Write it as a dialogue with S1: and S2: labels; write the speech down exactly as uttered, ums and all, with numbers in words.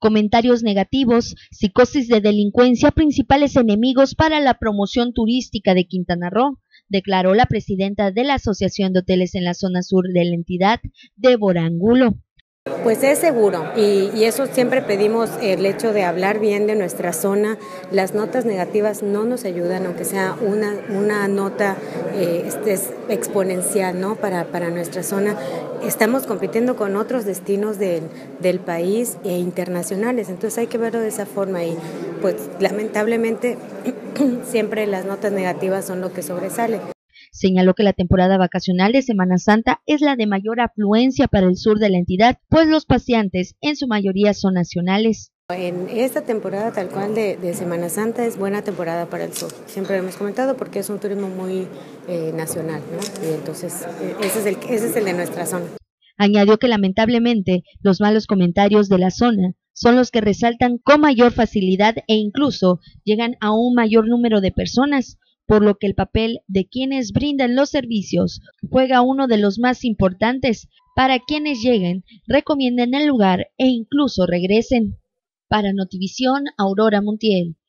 S1: Comentarios negativos, psicosis de delincuencia, principales enemigos para la promoción turística de Quintana Roo, declaró la presidenta de la Asociación de Hoteles en la zona sur de la entidad, Débora Angulo.
S2: Pues es seguro y, y eso siempre pedimos, el hecho de hablar bien de nuestra zona. Las notas negativas no nos ayudan, aunque sea una, una nota eh, este es exponencial, ¿no? para, para nuestra zona. Estamos compitiendo con otros destinos del, del país e internacionales, entonces hay que verlo de esa forma y pues lamentablemente siempre las notas negativas son lo que sobresale.
S1: Señaló que la temporada vacacional de Semana Santa es la de mayor afluencia para el sur de la entidad, pues los paseantes en su mayoría son nacionales.
S2: En esta temporada tal cual de, de Semana Santa es buena temporada para el sur, siempre lo hemos comentado porque es un turismo muy eh, nacional, ¿no? Y entonces eh, ese, es el, ese es el de nuestra zona.
S1: Añadió que lamentablemente los malos comentarios de la zona son los que resaltan con mayor facilidad e incluso llegan a un mayor número de personas, por lo que el papel de quienes brindan los servicios juega uno de los más importantes para quienes lleguen, recomienden el lugar e incluso regresen. Para Notivisión, Aurora Montiel.